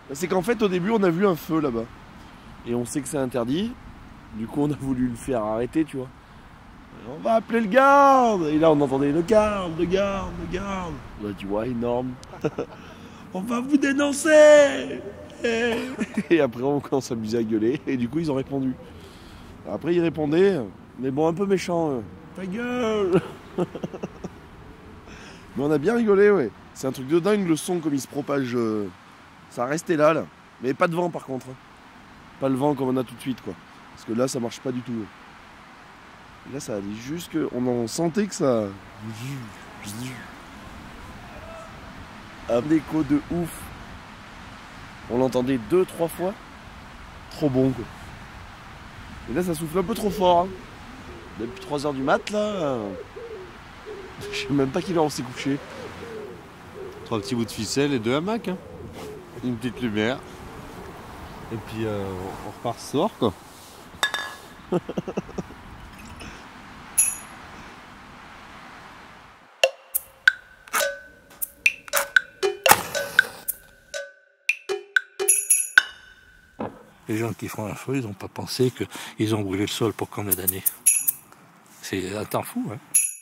C'est qu'en fait au début on a vu un feu là-bas. Et on sait que c'est interdit. Du coup on a voulu le faire arrêter, tu vois. On va appeler le garde. Et là on entendait le garde, le garde, le garde. On a dit ouais énorme. On va vous dénoncer. Et après on s'amusait à gueuler. Et du coup ils ont répondu. Après ils répondaient, mais bon un peu méchant. Ta gueule. Mais on a bien rigolé, ouais. C'est un truc de dingue le son comme il se propage. Ça restait là. Mais pas de vent par contre. Pas le vent comme on a tout de suite, quoi. Parce que là ça marche pas du tout. Et là ça allait juste que. On en sentait que ça. Un écho de ouf. On l'entendait 2-3 fois. Trop bon, quoi. Et là ça souffle un peu trop fort. Hein. Depuis 3 h du mat là. Je sais même pas quelle heure on s'est couché. 3 petits bouts de ficelle et 2 hamacs. Hein. Une petite lumière. Et puis on repart ce soir, quoi. Les gens qui font un feu, ils n'ont pas pensé qu'ils ont brûlé le sol pour combien d'années. C'est un temps fou, hein.